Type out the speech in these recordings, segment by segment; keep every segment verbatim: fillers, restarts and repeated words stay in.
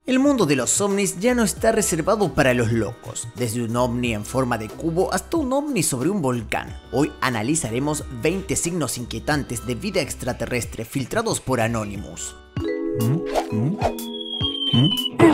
El mundo de los ovnis ya no está reservado para los locos, desde un ovni en forma de cubo hasta un ovni sobre un volcán. Hoy analizaremos veinte signos inquietantes de vida extraterrestre filtrados por Anonymous. ¿Mm? ¿Mm? ¿Mm?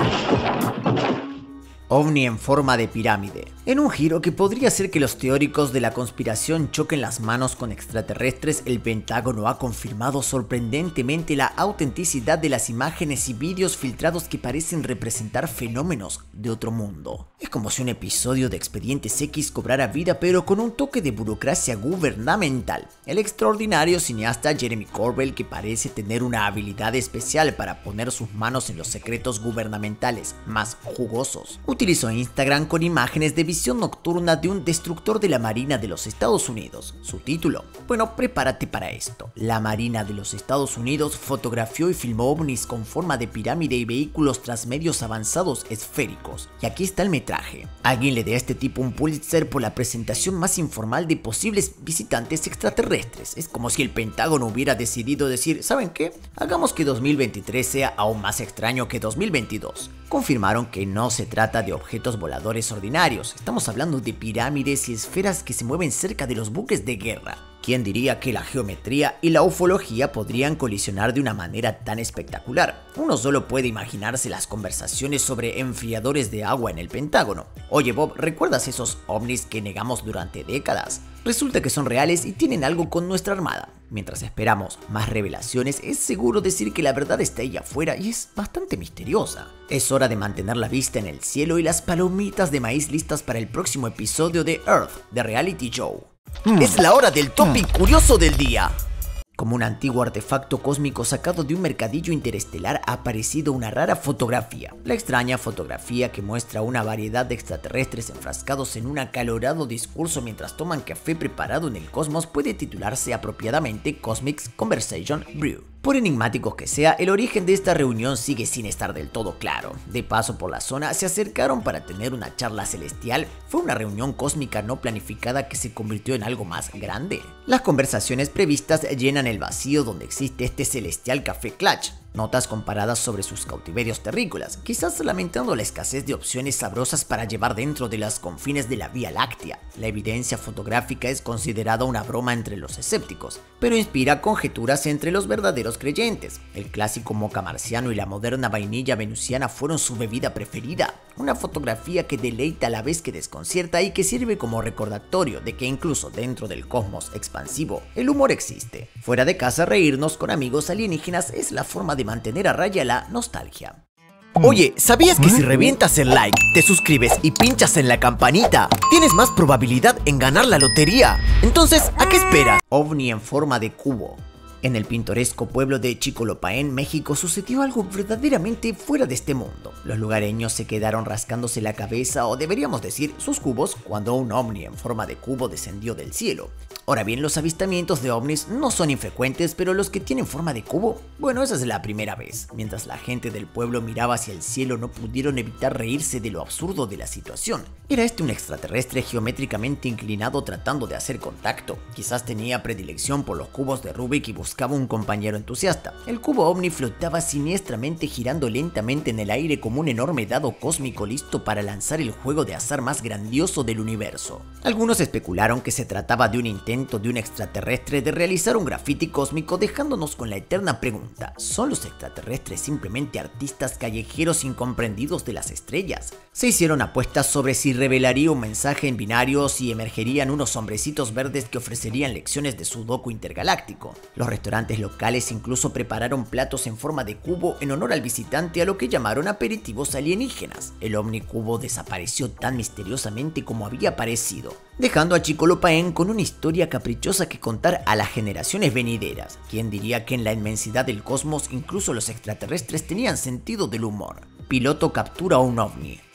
OVNI en forma de pirámide. En un giro que podría hacer que los teóricos de la conspiración choquen las manos con extraterrestres, el Pentágono ha confirmado sorprendentemente la autenticidad de las imágenes y vídeos filtrados que parecen representar fenómenos de otro mundo. Es como si un episodio de Expedientes X cobrara vida, pero con un toque de burocracia gubernamental. El extraordinario cineasta Jeremy Corbell, que parece tener una habilidad especial para poner sus manos en los secretos gubernamentales más jugosos, utilizó Instagram con imágenes de visión nocturna de un destructor de la Marina de los Estados Unidos. Su título: bueno, prepárate para esto. La Marina de los Estados Unidos fotografió y filmó ovnis con forma de pirámide y vehículos transmedios avanzados esféricos. Y aquí está el metraje. Alguien le dé a este tipo un Pulitzer por la presentación más informal de posibles visitantes extraterrestres. Es como si el Pentágono hubiera decidido decir: ¿saben qué? Hagamos que dos mil veintitrés sea aún más extraño que dos mil veintidós. Confirmaron que no se trata de objetos voladores ordinarios, estamos hablando de pirámides y esferas que se mueven cerca de los buques de guerra. ¿Quién diría que la geometría y la ufología podrían colisionar de una manera tan espectacular? Uno solo puede imaginarse las conversaciones sobre enfriadores de agua en el Pentágono. Oye Bob, ¿recuerdas esos ovnis que negamos durante décadas? Resulta que son reales y tienen algo con nuestra armada. Mientras esperamos más revelaciones, es seguro decir que la verdad está ahí afuera y es bastante misteriosa. Es hora de mantener la vista en el cielo y las palomitas de maíz listas para el próximo episodio de Earth, The Reality Show. Mm. Es la hora del topic mm. curioso del día. Como un antiguo artefacto cósmico sacado de un mercadillo interestelar, ha aparecido una rara fotografía. La extraña fotografía, que muestra una variedad de extraterrestres enfrascados en un acalorado discurso mientras toman café preparado en el cosmos, puede titularse apropiadamente Cosmic Conversation Brew. Por enigmático que sea, el origen de esta reunión sigue sin estar del todo claro. De paso por la zona, se acercaron para tener una charla celestial. ¿Fue una reunión cósmica no planificada que se convirtió en algo más grande? Las conversaciones previstas llenan el vacío donde existe este celestial café clutch. Notas comparadas sobre sus cautiverios terrícolas, quizás lamentando la escasez de opciones sabrosas para llevar dentro de los confines de la Vía Láctea. La evidencia fotográfica es considerada una broma entre los escépticos, pero inspira conjeturas entre los verdaderos creyentes. El clásico moca marciano y la moderna vainilla venusiana fueron su bebida preferida. Una fotografía que deleita a la vez que desconcierta y que sirve como recordatorio de que incluso dentro del cosmos expansivo, el humor existe. Fuera de casa, reírnos con amigos alienígenas es la forma de de mantener a raya la nostalgia. Oye, ¿sabías que si revientas el like, te suscribes y pinchas en la campanita, tienes más probabilidad en ganar la lotería? Entonces, ¿a qué esperas? OVNI en forma de cubo. En el pintoresco pueblo de Chicolopaén, México, sucedió algo verdaderamente fuera de este mundo. Los lugareños se quedaron rascándose la cabeza, o deberíamos decir sus cubos, cuando un ovni en forma de cubo descendió del cielo. Ahora bien, los avistamientos de ovnis no son infrecuentes, pero los que tienen forma de cubo, bueno, esa es la primera vez. Mientras la gente del pueblo miraba hacia el cielo, no pudieron evitar reírse de lo absurdo de la situación. ¿Era este un extraterrestre geométricamente inclinado tratando de hacer contacto? Quizás tenía predilección por los cubos de Rubik y buscaba un compañero entusiasta. El cubo ovni flotaba siniestramente, girando lentamente en el aire como un enorme dado cósmico listo para lanzar el juego de azar más grandioso del universo. Algunos especularon que se trataba de un intento de un extraterrestre de realizar un graffiti cósmico, dejándonos con la eterna pregunta: ¿son los extraterrestres simplemente artistas callejeros incomprendidos de las estrellas? Se hicieron apuestas sobre si revelaría un mensaje en binario o si emergerían unos hombrecitos verdes que ofrecerían lecciones de sudoku intergaláctico. Los restaurantes locales incluso prepararon platos en forma de cubo en honor al visitante, a lo que llamaron aperitivos alienígenas. El ovni cubo desapareció tan misteriosamente como había aparecido, dejando a Chicolopaén con una historia caprichosa que contar a las generaciones venideras. ¿Quién diría que en la inmensidad del cosmos incluso los extraterrestres tenían sentido del humor? Piloto captura un ovni.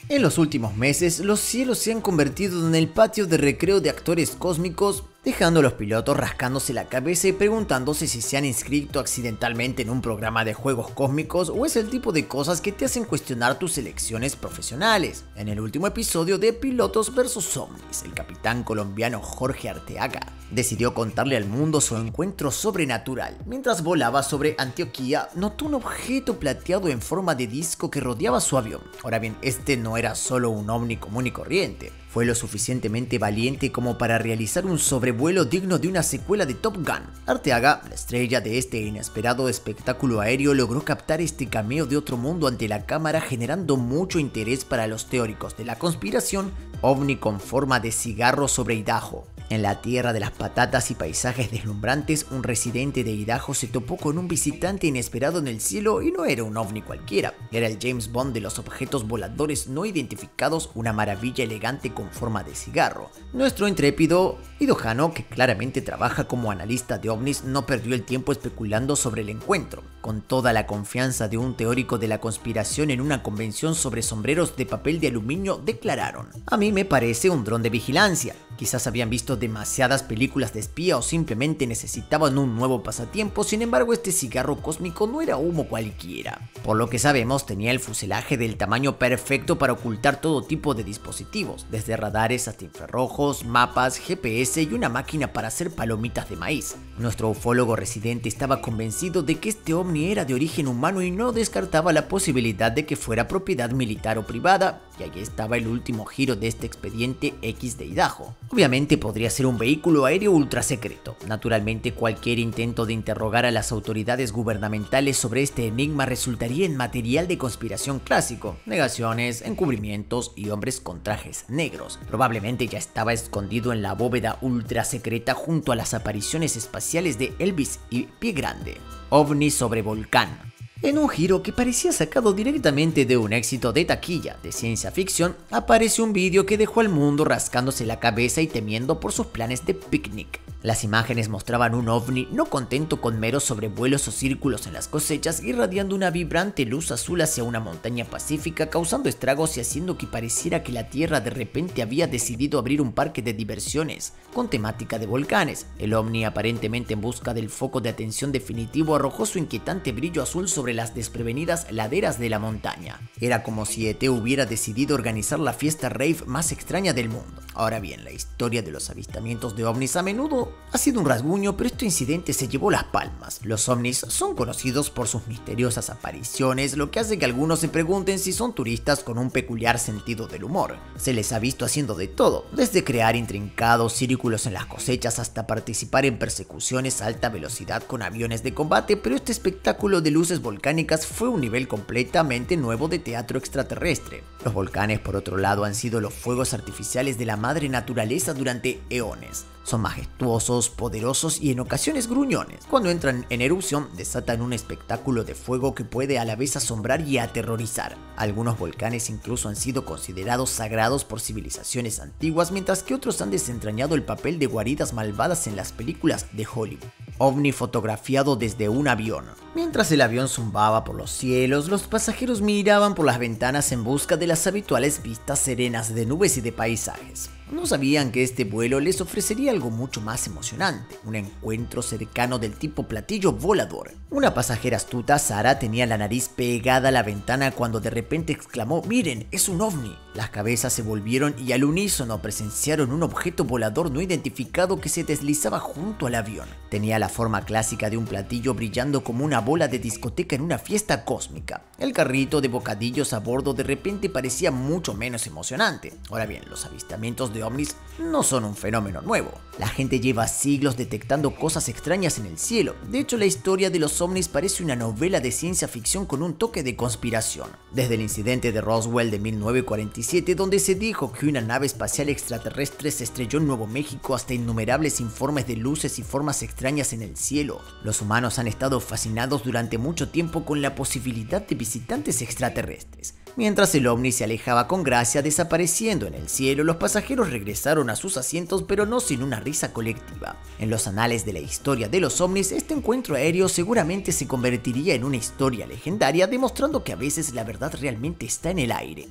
En los últimos meses, los cielos se han convertido en el patio de recreo de actores cósmicos, dejando a los pilotos rascándose la cabeza y preguntándose si se han inscrito accidentalmente en un programa de juegos cósmicos o es el tipo de cosas que te hacen cuestionar tus elecciones profesionales. En el último episodio de Pilotos versus Ovnis, el capitán colombiano Jorge Arteaga decidió contarle al mundo su encuentro sobrenatural. Mientras volaba sobre Antioquia, notó un objeto plateado en forma de disco que rodeaba su avión. Ahora bien, este no era solo un ovni común y corriente. Fue lo suficientemente valiente como para realizar un sobrevuelo digno de una secuela de Top Gun. Arteaga, la estrella de este inesperado espectáculo aéreo, logró captar este cameo de otro mundo ante la cámara, generando mucho interés para los teóricos de la conspiración. Ovni con forma de cigarro sobre Idaho. En la tierra de las patatas y paisajes deslumbrantes, un residente de Idaho se topó con un visitante inesperado en el cielo y no era un ovni cualquiera. Era el James Bond de los objetos voladores no identificados, una maravilla elegante con forma de cigarro. Nuestro intrépido idojano, que claramente trabaja como analista de ovnis, no perdió el tiempo especulando sobre el encuentro. Con toda la confianza de un teórico de la conspiración en una convención sobre sombreros de papel de aluminio, declararon: "A mí me parece un dron de vigilancia. Quizás habían visto demasiadas películas de espía o simplemente necesitaban un nuevo pasatiempo, sin embargo este cigarro cósmico no era humo cualquiera. Por lo que sabemos, tenía el fuselaje del tamaño perfecto para ocultar todo tipo de dispositivos, desde radares hasta infrarrojos, mapas, G P S y una máquina para hacer palomitas de maíz". Nuestro ufólogo residente estaba convencido de que este ovni era de origen humano y no descartaba la posibilidad de que fuera propiedad militar o privada, y ahí estaba el último giro de este expediente X de Idaho. Obviamente podría ser un vehículo aéreo ultra secreto. Naturalmente, cualquier intento de interrogar a las autoridades gubernamentales sobre este enigma resultaría en material de conspiración clásico: negaciones, encubrimientos y hombres con trajes negros. Probablemente ya estaba escondido en la bóveda ultra secreta junto a las apariciones espaciales de Elvis y Pie Grande. OVNI sobre volcán. En un giro que parecía sacado directamente de un éxito de taquilla de ciencia ficción, aparece un vídeo que dejó al mundo rascándose la cabeza y temiendo por sus planes de picnic. Las imágenes mostraban un ovni no contento con meros sobrevuelos o círculos en las cosechas, irradiando una vibrante luz azul hacia una montaña pacífica, causando estragos y haciendo que pareciera que la Tierra de repente había decidido abrir un parque de diversiones con temática de volcanes. El ovni, aparentemente en busca del foco de atención definitivo, arrojó su inquietante brillo azul sobre las desprevenidas laderas de la montaña. Era como si E T hubiera decidido organizar la fiesta rave más extraña del mundo. Ahora bien, la historia de los avistamientos de ovnis a menudo ha sido un rasguño, pero este incidente se llevó las palmas. Los ovnis son conocidos por sus misteriosas apariciones, lo que hace que algunos se pregunten si son turistas con un peculiar sentido del humor. Se les ha visto haciendo de todo, desde crear intrincados círculos en las cosechas hasta participar en persecuciones a alta velocidad con aviones de combate, pero este espectáculo de luces volcánicas fue un nivel completamente nuevo de teatro extraterrestre. Los volcanes, por otro lado, han sido los fuegos artificiales de la madre naturaleza durante eones. Son majestuosos, poderosos y en ocasiones gruñones. Cuando entran en erupción, desatan un espectáculo de fuego que puede a la vez asombrar y aterrorizar. Algunos volcanes incluso han sido considerados sagrados por civilizaciones antiguas, mientras que otros han desentrañado el papel de guaridas malvadas en las películas de Hollywood. OVNI fotografiado desde un avión. Mientras el avión zumbaba por los cielos, los pasajeros miraban por las ventanas en busca de las habituales vistas serenas de nubes y de paisajes. No sabían que este vuelo les ofrecería algo mucho más emocionante, un encuentro cercano del tipo platillo volador. Una pasajera astuta, Sara, tenía la nariz pegada a la ventana cuando de repente exclamó: "¡Miren, es un ovni!". Las cabezas se volvieron y al unísono presenciaron un objeto volador no identificado que se deslizaba junto al avión. Tenía la forma clásica de un platillo brillando como una bola de discoteca en una fiesta cósmica. El carrito de bocadillos a bordo de repente parecía mucho menos emocionante. Ahora bien, los avistamientos de ovnis no son un fenómeno nuevo. La gente lleva siglos detectando cosas extrañas en el cielo. De hecho, la historia de los ovnis parece una novela de ciencia ficción con un toque de conspiración. Desde el incidente de Roswell de mil novecientos cuarenta y siete, donde se dijo que una nave espacial extraterrestre se estrelló en Nuevo México, hasta innumerables informes de luces y formas extrañas en el cielo. Los humanos han estado fascinados durante mucho tiempo con la posibilidad de visitantes extraterrestres. Mientras el ovni se alejaba con gracia desapareciendo en el cielo, los pasajeros regresaron a sus asientos, pero no sin una risa colectiva. En los anales de la historia de los ovnis, este encuentro aéreo seguramente se convertiría en una historia legendaria, demostrando que a veces la verdad realmente está en el aire.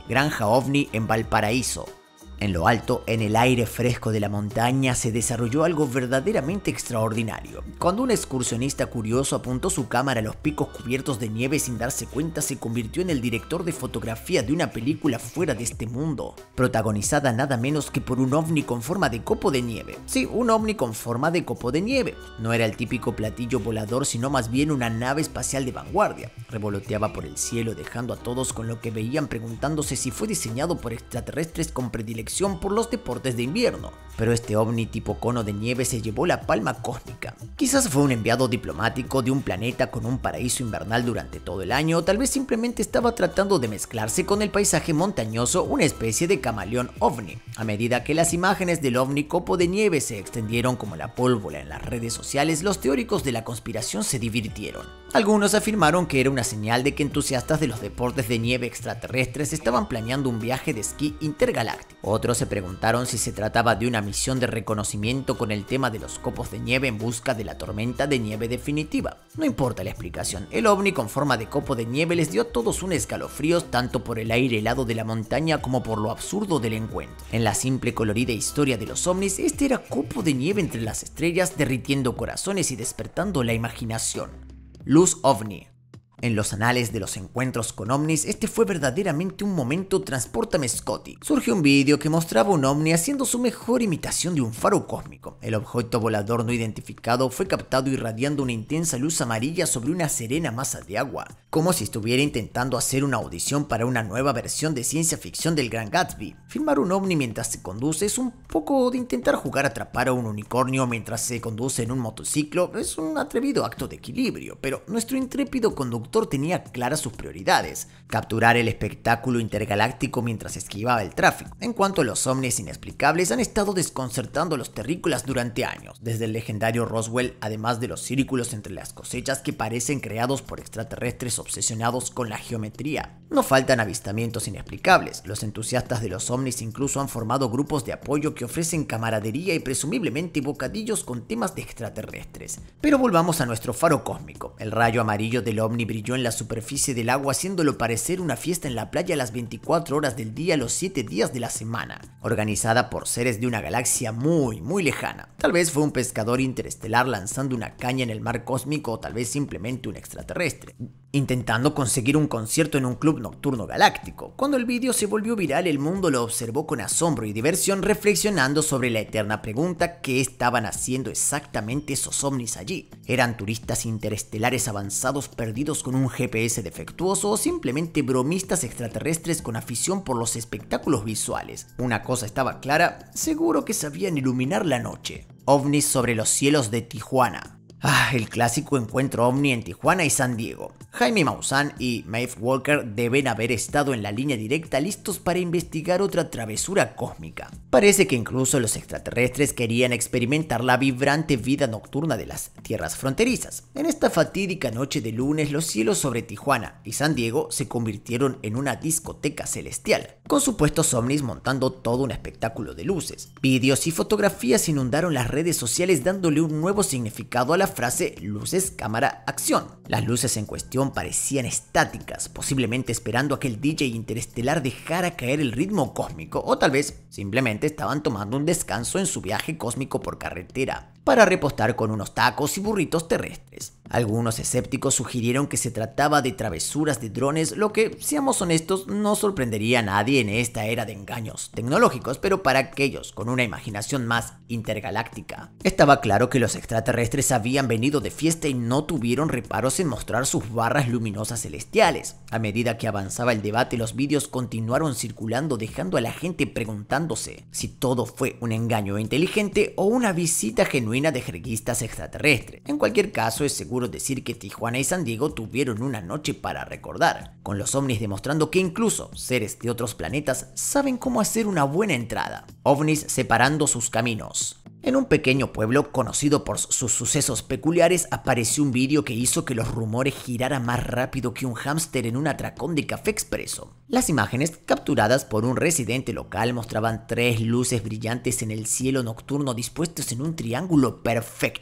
Granja OVNI en Valparaíso. En lo alto, en el aire fresco de la montaña, se desarrolló algo verdaderamente extraordinario. Cuando un excursionista curioso apuntó su cámara a los picos cubiertos de nieve sin darse cuenta, se convirtió en el director de fotografía de una película fuera de este mundo, protagonizada nada menos que por un ovni con forma de copo de nieve. Sí, un ovni con forma de copo de nieve. No era el típico platillo volador, sino más bien una nave espacial de vanguardia. Revoloteaba por el cielo, dejando a todos con lo que veían preguntándose si fue diseñado por extraterrestres con predilección por los deportes de invierno. Pero este ovni tipo cono de nieve se llevó la palma cósmica. Quizás fue un enviado diplomático de un planeta con un paraíso invernal durante todo el año, o tal vez simplemente estaba tratando de mezclarse con el paisaje montañoso, una especie de camaleón ovni. A medida que las imágenes del ovni copo de nieve se extendieron como la pólvora en las redes sociales, los teóricos de la conspiración se divirtieron. Algunos afirmaron que era una señal de que entusiastas de los deportes de nieve extraterrestres estaban planeando un viaje de esquí intergaláctico. Otros se preguntaron si se trataba de una misión de reconocimiento con el tema de los copos de nieve en busca de la tormenta de nieve definitiva. No importa la explicación, el ovni con forma de copo de nieve les dio a todos un escalofrío tanto por el aire helado de la montaña como por lo absurdo del encuentro. En la simple colorida historia de los ovnis, este era copo de nieve entre las estrellas, derritiendo corazones y despertando la imaginación. Luz ovni. En los anales de los encuentros con ovnis, este fue verdaderamente un momento transpórtame Scotty. Surgió un vídeo que mostraba un ovni haciendo su mejor imitación de un faro cósmico. El objeto volador no identificado fue captado irradiando una intensa luz amarilla sobre una serena masa de agua, como si estuviera intentando hacer una audición para una nueva versión de ciencia ficción del Gran Gatsby. Filmar un ovni mientras se conduce es un poco de intentar jugar a atrapar a un unicornio mientras se conduce en un motociclo. Es un atrevido acto de equilibrio, pero nuestro intrépido conductor tenía claras sus prioridades: capturar el espectáculo intergaláctico mientras esquivaba el tráfico. En cuanto a los ovnis inexplicables, han estado desconcertando a los terrícolas durante años, desde el legendario Roswell, además de los círculos entre las cosechas que parecen creados por extraterrestres obsesionados con la geometría. No faltan avistamientos inexplicables. Los entusiastas de los ovnis incluso han formado grupos de apoyo que ofrecen camaradería y presumiblemente bocadillos con temas de extraterrestres. Pero volvamos a nuestro faro cósmico. El rayo amarillo del ovni brilló en la superficie del agua, haciéndolo parecer una fiesta en la playa las veinticuatro horas del día, los siete días de la semana, organizada por seres de una galaxia muy, muy lejana. Tal vez fue un pescador interestelar lanzando una caña en el mar cósmico, o tal vez simplemente un extraterrestre intentando conseguir un concierto en un club nocturno galáctico. Cuando el vídeo se volvió viral, el mundo lo observó con asombro y diversión, reflexionando sobre la eterna pregunta: ¿qué estaban haciendo exactamente esos ovnis allí? ¿Eran turistas interestelares avanzados perdidos con un G P S defectuoso, o simplemente bromistas extraterrestres con afición por los espectáculos visuales? Una cosa estaba clara: seguro que sabían iluminar la noche. Ovnis sobre los cielos de Tijuana. Ah, el clásico encuentro ovni en Tijuana y San Diego. Jaime Maussan y Maeve Walker deben haber estado en la línea directa, listos para investigar otra travesura cósmica. Parece que incluso los extraterrestres querían experimentar la vibrante vida nocturna de las tierras fronterizas. En esta fatídica noche de lunes, los cielos sobre Tijuana y San Diego se convirtieron en una discoteca celestial, con supuestos ovnis montando todo un espectáculo de luces. Vídeos y fotografías inundaron las redes sociales, dándole un nuevo significado a la frase luces, cámara, acción. Las luces en cuestión parecían estáticas, posiblemente esperando a que el D J interestelar dejara caer el ritmo cósmico, o tal vez simplemente estaban tomando un descanso en su viaje cósmico por carretera para repostar con unos tacos y burritos terrestres. Algunos escépticos sugirieron que se trataba de travesuras de drones, lo que, seamos honestos, no sorprendería a nadie en esta era de engaños tecnológicos, pero para aquellos con una imaginación más intergaláctica, estaba claro que los extraterrestres habían venido de fiesta y no tuvieron reparos en mostrar sus barras luminosas celestiales. A medida que avanzaba el debate, los vídeos continuaron circulando, dejando a la gente preguntándose si todo fue un engaño inteligente o una visita genuina de jerguistas extraterrestres. En cualquier caso, es seguro decir que Tijuana y San Diego tuvieron una noche para recordar, con los ovnis demostrando que incluso seres de otros planetas saben cómo hacer una buena entrada. Ovnis separando sus caminos. En un pequeño pueblo conocido por sus sucesos peculiares, apareció un vídeo que hizo que los rumores giraran más rápido que un hámster en un atracón de café expreso. Las imágenes capturadas por un residente local mostraban tres luces brillantes en el cielo nocturno dispuestos en un triángulo perfecto,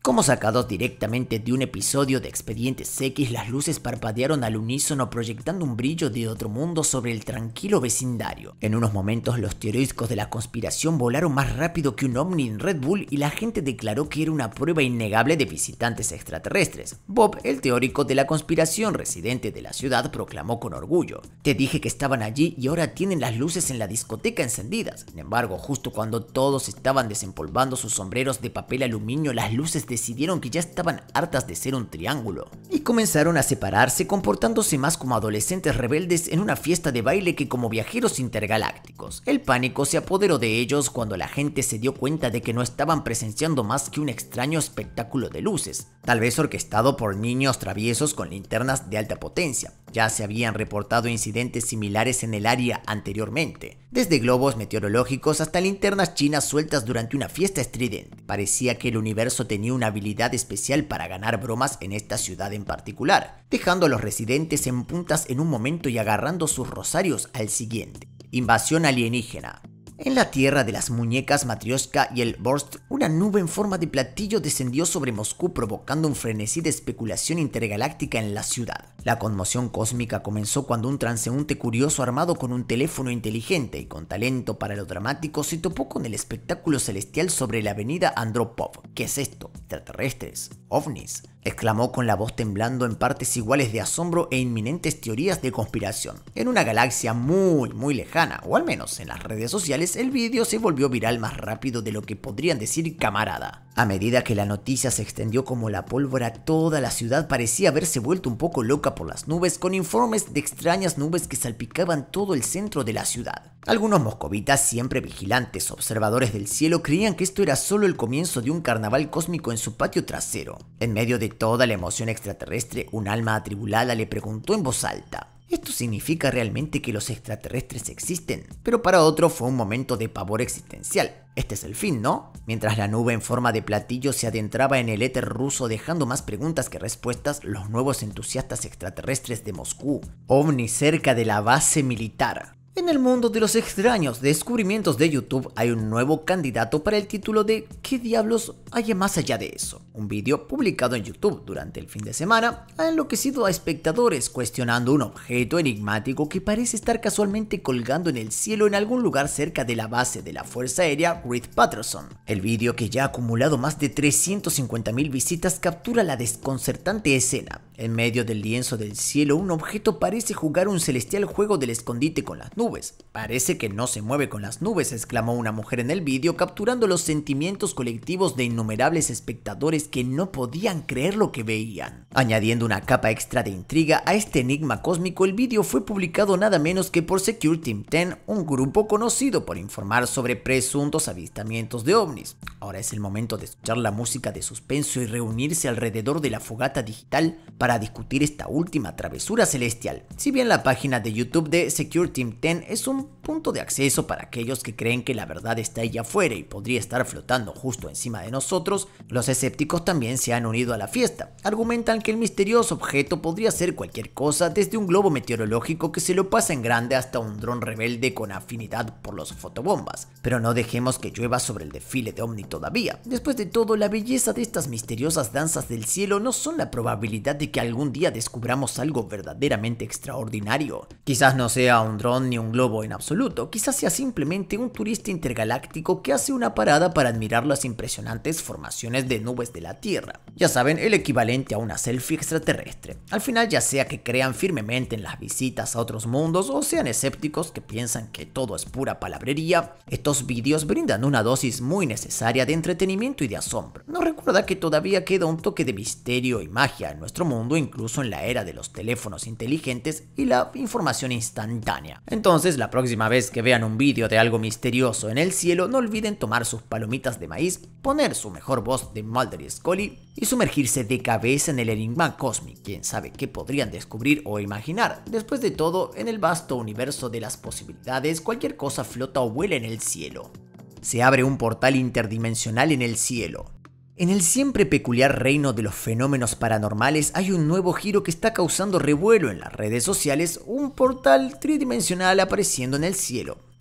Como sacados directamente de un episodio de Expedientes X, las luces parpadearon al unísono proyectando un brillo de otro mundo sobre el tranquilo vecindario. En unos momentos los teóricos de la conspiración volaron más rápido que un ovni en Red Bull y la gente declaró que era una prueba innegable de visitantes extraterrestres. Bob, el teórico de la conspiración residente de la ciudad, proclamó con orgullo: "Te dije que estaban allí y ahora tienen las luces en la discoteca encendidas". Sin embargo, justo cuando todos estaban desempolvando sus sombreros de papel aluminio, las luces decidieron que ya estaban hartas de ser un triángulo y comenzaron a separarse, comportándose más como adolescentes rebeldes en una fiesta de baile que como viajeros intergalácticos. El pánico se apoderó de ellos cuando la gente se dio cuenta de que no estaban presenciando más que un extraño espectáculo de luces, tal vez orquestado por niños traviesos con linternas de alta potencia. Ya se habían reportado incidentes similares en el área anteriormente, desde globos meteorológicos hasta linternas chinas sueltas durante una fiesta estridente. Parecía que el universo tenía una habilidad especial para ganar bromas en esta ciudad en particular, dejando a los residentes en puntas en un momento y agarrando sus rosarios al siguiente. Invasión alienígena. En la tierra de las muñecas Matryoshka y el Borst, una nube en forma de platillo descendió sobre Moscú, provocando un frenesí de especulación intergaláctica en la ciudad. La conmoción cósmica comenzó cuando un transeúnte curioso armado con un teléfono inteligente y con talento para lo dramático se topó con el espectáculo celestial sobre la avenida Andropov. ¿Qué es esto? ¿Extraterrestres? ¿Ovnis? Exclamó con la voz temblando en partes iguales de asombro e inminentes teorías de conspiración. En una galaxia muy muy lejana, o al menos en las redes sociales, el vídeo se volvió viral más rápido de lo que podrían decir camarada. A medida que la noticia se extendió como la pólvora, toda la ciudad parecía haberse vuelto un poco loca por las nubes, con informes de extrañas nubes que salpicaban todo el centro de la ciudad. Algunos moscovitas, siempre vigilantes, observadores del cielo, creían que esto era solo el comienzo de un carnaval cósmico en su patio trasero. En medio de toda la emoción extraterrestre, un alma atribulada le preguntó en voz alta: ¿esto significa realmente que los extraterrestres existen? Pero para otro fue un momento de pavor existencial. Este es el fin, ¿no? Mientras la nube en forma de platillo se adentraba en el éter ruso dejando más preguntas que respuestas, los nuevos entusiastas extraterrestres de Moscú, ovnis cerca de la base militar. En el mundo de los extraños descubrimientos de YouTube hay un nuevo candidato para el título de ¿qué diablos hay más allá de eso? Un vídeo publicado en YouTube durante el fin de semana ha enloquecido a espectadores cuestionando un objeto enigmático que parece estar casualmente colgando en el cielo en algún lugar cerca de la base de la Fuerza Aérea Wright-Patterson. El vídeo, que ya ha acumulado más de trescientas cincuenta mil visitas, captura la desconcertante escena. En medio del lienzo del cielo, un objeto parece jugar un celestial juego del escondite con las nubes. Parece que no se mueve con las nubes, exclamó una mujer en el vídeo, capturando los sentimientos colectivos de innumerables espectadores que no podían creer lo que veían. Añadiendo una capa extra de intriga a este enigma cósmico, el vídeo fue publicado nada menos que por Secure Team diez, un grupo conocido por informar sobre presuntos avistamientos de ovnis. Ahora es el momento de escuchar la música de suspenso y reunirse alrededor de la fogata digital para discutir esta última travesura celestial. Si bien la página de YouTube de Secure Team diez es un punto de acceso para aquellos que creen que la verdad está allá afuera y podría estar flotando justo encima de nosotros, los escépticos también se han unido a la fiesta. Argumentan que el misterioso objeto podría ser cualquier cosa, desde un globo meteorológico que se lo pasa en grande hasta un dron rebelde con afinidad por los fotobombas. Pero no dejemos que llueva sobre el desfile de ovni todavía. Después de todo, la belleza de estas misteriosas danzas del cielo no son la probabilidad de que algún día descubramos algo verdaderamente extraordinario. Quizás no sea un dron ni un globo en absoluto, quizás sea simplemente un turista intergaláctico que hace una parada para admirar las impresionantes formaciones de nubes de la Tierra. Ya saben, el equivalente a una selfie extraterrestre. Al final, ya sea que crean firmemente en las visitas a otros mundos o sean escépticos que piensan que todo es pura palabrería, estos vídeos brindan una dosis muy necesaria de entretenimiento y de asombro. Nos recuerda que todavía queda un toque de misterio y magia en nuestro mundo, incluso en la era de los teléfonos inteligentes y la información instantánea. Entonces, la próxima vez que vean un vídeo de algo misterioso en el cielo, no olviden tomar sus palomitas de maíz, poner su mejor voz de Mulder y Scully y sumergirse de cabeza en el enigma cósmico. Quién sabe qué podrían descubrir o imaginar. Después de todo, en el vasto universo de las posibilidades, cualquier cosa flota o vuela en el cielo. Se abre un portal interdimensional en el cielo. En el siempre peculiar reino de los fenómenos paranormales hay un nuevo giro que está causando revuelo en las redes sociales, un portal tridimensional apareciendo en el cielo.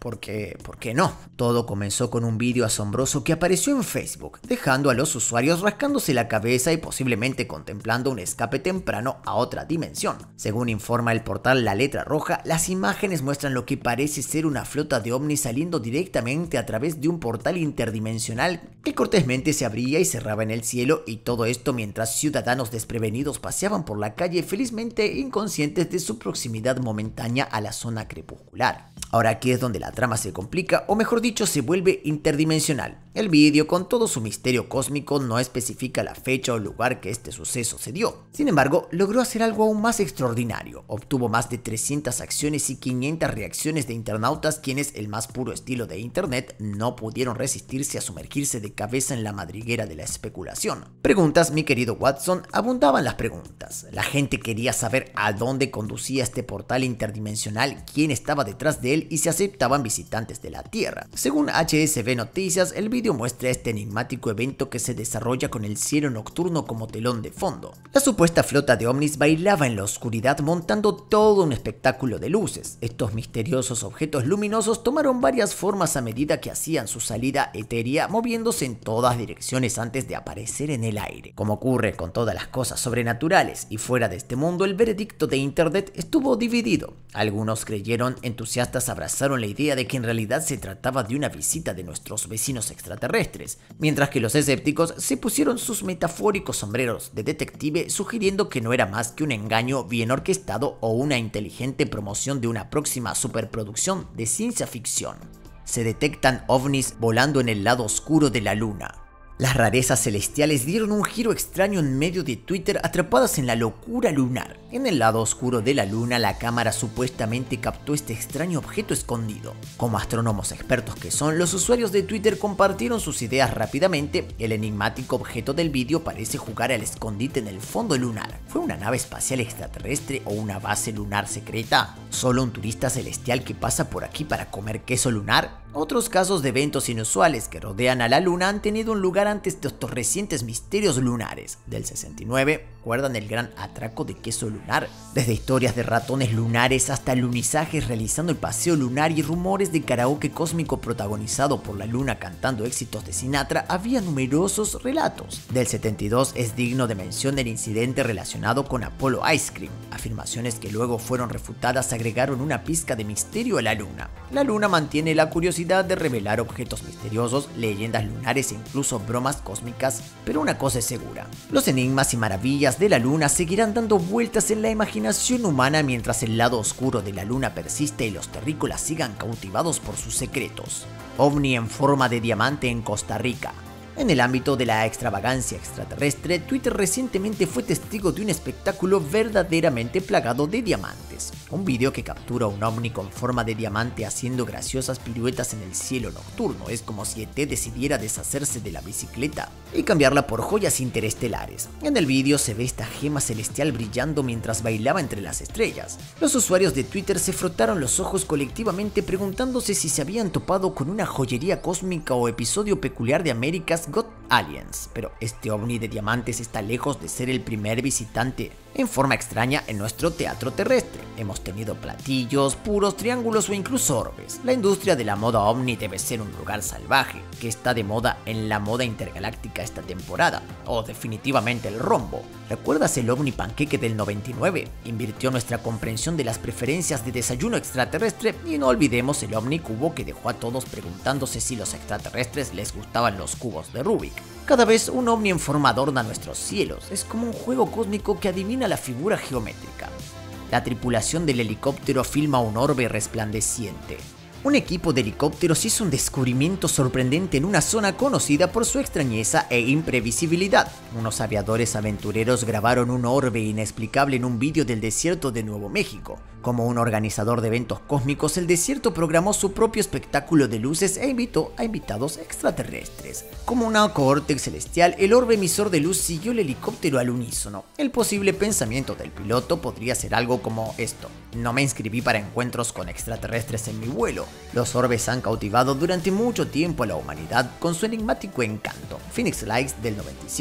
Porque, ¿por qué no? Todo comenzó con un vídeo asombroso que apareció en Facebook, dejando a los usuarios rascándose la cabeza y posiblemente contemplando un escape temprano a otra dimensión. Según informa el portal La Letra Roja, las imágenes muestran lo que parece ser una flota de ovnis saliendo directamente a través de un portal interdimensional que cortésmente se abría y cerraba en el cielo, y todo esto mientras ciudadanos desprevenidos paseaban por la calle felizmente inconscientes de su proximidad momentánea a la zona crepuscular. Ahora aquí es donde la trama se complica, o mejor dicho, se vuelve interdimensional. El vídeo, con todo su misterio cósmico, no especifica la fecha o lugar que este suceso se dio. Sin embargo, logró hacer algo aún más extraordinario. Obtuvo más de trescientas acciones y quinientas reacciones de internautas, quienes, el más puro estilo de internet, no pudieron resistirse a sumergirse de cabeza en la madriguera de la especulación. Preguntas, mi querido Watson, abundaban las preguntas. La gente quería saber a dónde conducía este portal interdimensional, quién estaba detrás de él y si aceptaban visitantes de la Tierra. Según H S B Noticias, el vídeo muestra este enigmático evento que se desarrolla con el cielo nocturno como telón de fondo. La supuesta flota de ovnis bailaba en la oscuridad montando todo un espectáculo de luces. Estos misteriosos objetos luminosos tomaron varias formas a medida que hacían su salida etérea, moviéndose en todas direcciones antes de aparecer en el aire. Como ocurre con todas las cosas sobrenaturales y fuera de este mundo, el veredicto de internet estuvo dividido. Algunos creyeron, entusiastas abrazaron la idea de que en realidad se trataba de una visita de nuestros vecinos extraterrestres, mientras que los escépticos se pusieron sus metafóricos sombreros de detective, sugiriendo que no era más que un engaño bien orquestado o una inteligente promoción de una próxima superproducción de ciencia ficción. Se detectan ovnis volando en el lado oscuro de la luna. Las rarezas celestiales dieron un giro extraño en medio de Twitter, atrapadas en la locura lunar. En el lado oscuro de la luna, la cámara supuestamente captó este extraño objeto escondido. Como astrónomos expertos que son, los usuarios de Twitter compartieron sus ideas rápidamente. El enigmático objeto del vídeo parece jugar al escondite en el fondo lunar. ¿Fue una nave espacial extraterrestre o una base lunar secreta? ¿Solo un turista celestial que pasa por aquí para comer queso lunar? Otros casos de eventos inusuales que rodean a la luna han tenido un lugar antes de estos recientes misterios lunares. Del sesenta y nueve, ¿recuerdan el gran atraco de queso lunar? Desde historias de ratones lunares hasta lunizajes realizando el paseo lunar y rumores de karaoke cósmico protagonizado por la luna cantando éxitos de Sinatra, había numerosos relatos. Del setenta y dos es digno de mención el incidente relacionado con Apollo Ice Cream. Afirmaciones que luego fueron refutadas agregaron una pizca de misterio a la luna. La luna mantiene la curiosidad de revelar objetos misteriosos, leyendas lunares e incluso bromas cósmicas, pero una cosa es segura: los enigmas y maravillas de la luna seguirán dando vueltas en la imaginación humana mientras el lado oscuro de la luna persiste y los terrícolas sigan cautivados por sus secretos. OVNI en forma de diamante en Costa Rica. En el ámbito de la extravagancia extraterrestre, Twitter recientemente fue testigo de un espectáculo verdaderamente plagado de diamantes. Un vídeo que captura un ovni con forma de diamante haciendo graciosas piruetas en el cielo nocturno. Es como si E T decidiera deshacerse de la bicicleta y cambiarla por joyas interestelares. En el vídeo se ve esta gema celestial brillando mientras bailaba entre las estrellas. Los usuarios de Twitter se frotaron los ojos colectivamente preguntándose si se habían topado con una joyería cósmica o episodio peculiar de America's Got Aliens, pero este ovni de diamantes está lejos de ser el primer visitante en forma extraña en nuestro teatro terrestre. Hemos tenido platillos, puros, triángulos o incluso orbes. La industria de la moda ovni debe ser un lugar salvaje, que está de moda en la moda intergaláctica esta temporada, o definitivamente el rombo. ¿Recuerdas el ovni panqueque del noventa y nueve? Invirtió nuestra comprensión de las preferencias de desayuno extraterrestre, y no olvidemos el ovni cubo que dejó a todos preguntándose si los extraterrestres les gustaban los cubos de Rubik. Cada vez un ovni en forma adorna nuestros cielos. Es como un juego cósmico que adivina la figura geométrica. La tripulación del helicóptero filma un orbe resplandeciente. Un equipo de helicópteros hizo un descubrimiento sorprendente en una zona conocida por su extrañeza e imprevisibilidad. Unos aviadores aventureros grabaron un orbe inexplicable en un vídeo del desierto de Nuevo México. Como un organizador de eventos cósmicos, el desierto programó su propio espectáculo de luces e invitó a invitados extraterrestres. Como una cohorte celestial, el orbe emisor de luz siguió el helicóptero al unísono. El posible pensamiento del piloto podría ser algo como esto: no me inscribí para encuentros con extraterrestres en mi vuelo. Los orbes han cautivado durante mucho tiempo a la humanidad con su enigmático encanto. Phoenix Lights del noventa y siete.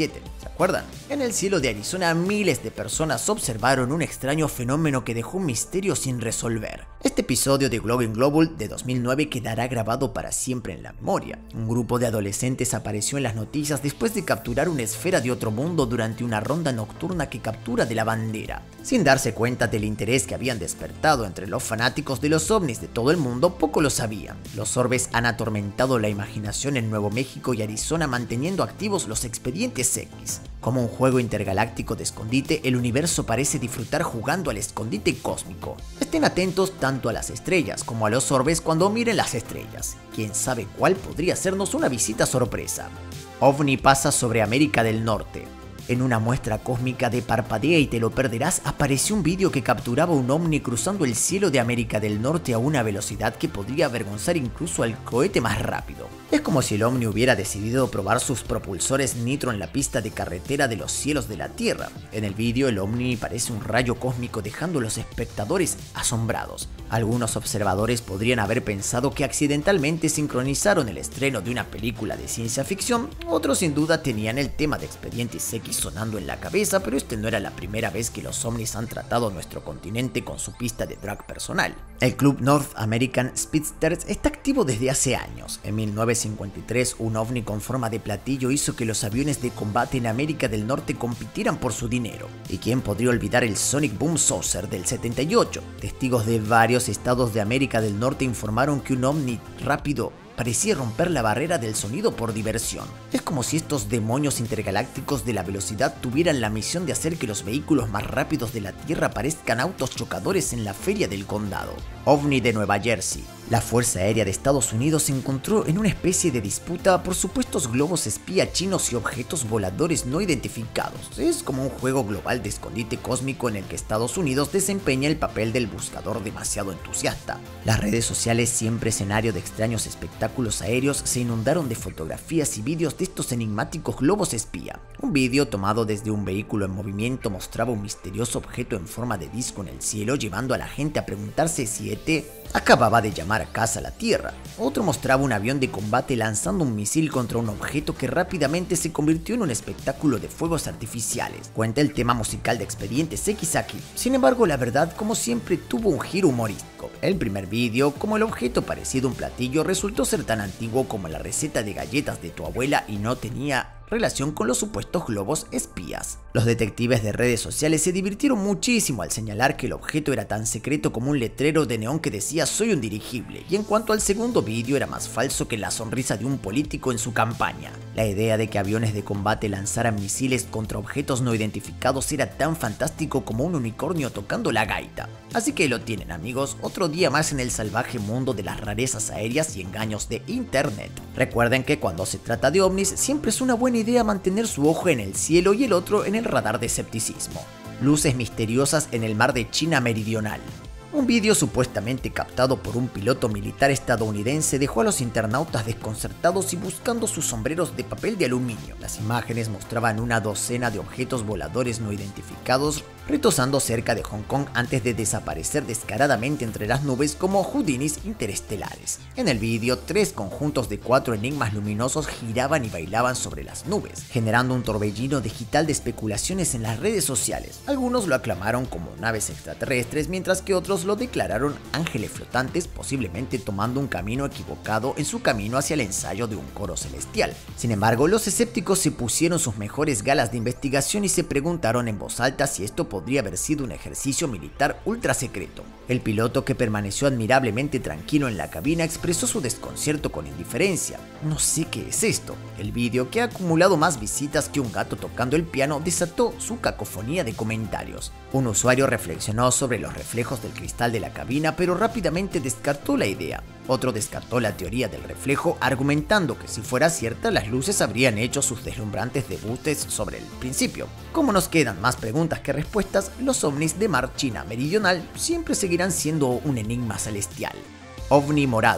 ¿Se acuerdan? En el cielo de Arizona, miles de personas observaron un extraño fenómeno que dejó un misterio sin resolver. Este episodio de Glowing Global de dos mil nueve quedará grabado para siempre en la memoria. Un grupo de adolescentes apareció en las noticias después de capturar una esfera de otro mundo durante una ronda nocturna que captura de la bandera. Sin darse cuenta del interés que habían despertado entre los fanáticos de los ovnis de todo el mundo, poco lo sabían. Los orbes han atormentado la imaginación en Nuevo México y Arizona, manteniendo activos los expedientes X. Como un juego intergaláctico de escondite, el universo parece disfrutar jugando al escondite cósmico. Estén atentos tanto a las estrellas como a los orbes cuando miren las estrellas. Quién sabe cuál podría hacernos una visita sorpresa. OVNI pasa sobre América del Norte. En una muestra cósmica de Parpadea y te lo perderás, apareció un vídeo que capturaba un ovni cruzando el cielo de América del Norte a una velocidad que podría avergonzar incluso al cohete más rápido. Es como si el ovni hubiera decidido probar sus propulsores nitro en la pista de carretera de los cielos de la Tierra. En el vídeo el ovni parece un rayo cósmico, dejando a los espectadores asombrados. Algunos observadores podrían haber pensado que accidentalmente sincronizaron el estreno de una película de ciencia ficción, otros sin duda tenían el tema de Expedientes X sonando en la cabeza, pero este no era la primera vez que los ovnis han tratado nuestro continente con su pista de drag personal. El club North American Speedsters está activo desde hace años. En mil novecientos cincuenta y tres, un ovni con forma de platillo hizo que los aviones de combate en América del Norte compitieran por su dinero. ¿Y quién podría olvidar el Sonic Boom Saucer del setenta y ocho? Testigos de varios estados de América del Norte informaron que un ovni rápido parecía romper la barrera del sonido por diversión. Es como si estos demonios intergalácticos de la velocidad tuvieran la misión de hacer que los vehículos más rápidos de la Tierra parezcan autos chocadores en la feria del condado. OVNI de Nueva Jersey. La Fuerza Aérea de Estados Unidos se encontró en una especie de disputa por supuestos globos espía chinos y objetos voladores no identificados. Es como un juego global de escondite cósmico en el que Estados Unidos desempeña el papel del buscador demasiado entusiasta. Las redes sociales, siempre escenario de extraños espectáculos aéreos, se inundaron de fotografías y vídeos de estos enigmáticos globos espía. Un vídeo tomado desde un vehículo en movimiento mostraba un misterioso objeto en forma de disco en el cielo, llevando a la gente a preguntarse si E T acababa de llamar a casa a la Tierra. Otro mostraba un avión de combate lanzando un misil contra un objeto que rápidamente se convirtió en un espectáculo de fuegos artificiales. Cuenta el tema musical de Expedientes X aquí. Sin embargo, la verdad, como siempre, tuvo un giro humorístico. El primer vídeo, como el objeto parecido a un platillo, resultó ser tan antiguo como la receta de galletas de tu abuela y no tenía relación con los supuestos globos espías. Los detectives de redes sociales se divirtieron muchísimo al señalar que el objeto era tan secreto como un letrero de neón que decía "soy un dirigible", y en cuanto al segundo vídeo, era más falso que la sonrisa de un político en su campaña. La idea de que aviones de combate lanzaran misiles contra objetos no identificados era tan fantástico como un unicornio tocando la gaita. Así que lo tienen, amigos, otro día más en el salvaje mundo de las rarezas aéreas y engaños de internet. Recuerden que cuando se trata de ovnis siempre es una buena idea mantener su ojo en el cielo y el otro en el radar de escepticismo. Luces misteriosas en el mar de China Meridional. Un vídeo supuestamente captado por un piloto militar estadounidense dejó a los internautas desconcertados y buscando sus sombreros de papel de aluminio. Las imágenes mostraban una docena de objetos voladores no identificados retosando cerca de Hong Kong antes de desaparecer descaradamente entre las nubes como Houdinis interestelares. En el vídeo, tres conjuntos de cuatro enigmas luminosos giraban y bailaban sobre las nubes, generando un torbellino digital de especulaciones en las redes sociales. Algunos lo aclamaron como naves extraterrestres, mientras que otros lo declararon ángeles flotantes, posiblemente tomando un camino equivocado en su camino hacia el ensayo de un coro celestial. Sin embargo, los escépticos se pusieron sus mejores galas de investigación y se preguntaron en voz alta si esto podría haber sido un ejercicio militar ultra secreto. El piloto, que permaneció admirablemente tranquilo en la cabina, expresó su desconcierto con indiferencia. "No sé qué es esto". El vídeo, que ha acumulado más visitas que un gato tocando el piano, desató su cacofonía de comentarios. Un usuario reflexionó sobre los reflejos del cristal de la cabina, pero rápidamente descartó la idea. Otro descartó la teoría del reflejo, argumentando que si fuera cierta, las luces habrían hecho sus deslumbrantes debutes sobre el principio. Como nos quedan más preguntas que respuestas, los ovnis de mar China Meridional siempre seguirán siendo un enigma celestial. OVNI morado.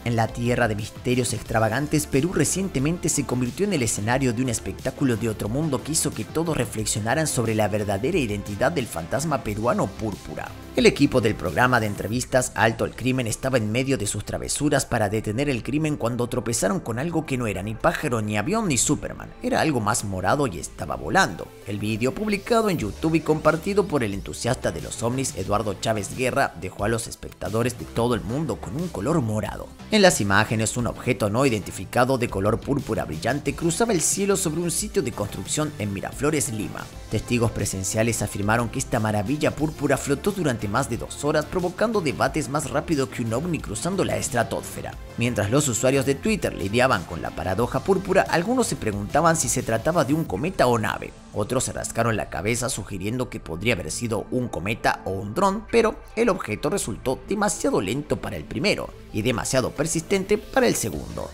En la tierra de misterios extravagantes, Perú recientemente se convirtió en el escenario de un espectáculo de otro mundo que hizo que todos reflexionaran sobre la verdadera identidad del fantasma peruano Púrpura. El equipo del programa de entrevistas Alto el Crimen estaba en medio de sus travesuras para detener el crimen cuando tropezaron con algo que no era ni pájaro, ni avión, ni Superman. Era algo más morado y estaba volando. El vídeo, publicado en YouTube y compartido por el entusiasta de los ovnis Eduardo Chávez Guerra, dejó a los espectadores de todo el mundo con un color morado. En las imágenes, un objeto no identificado de color púrpura brillante cruzaba el cielo sobre un sitio de construcción en Miraflores, Lima. Testigos presenciales afirmaron que esta maravilla púrpura flotó durante más de dos horas, provocando debates más rápido que un ovni cruzando la estratosfera. Mientras los usuarios de Twitter lidiaban con la paradoja púrpura, algunos se preguntaban si se trataba de un cometa o nave. Otros se rascaron la cabeza sugiriendo que podría haber sido un cometa o un dron, pero el objeto resultó demasiado lento para el primero y demasiado persistente para el segundo.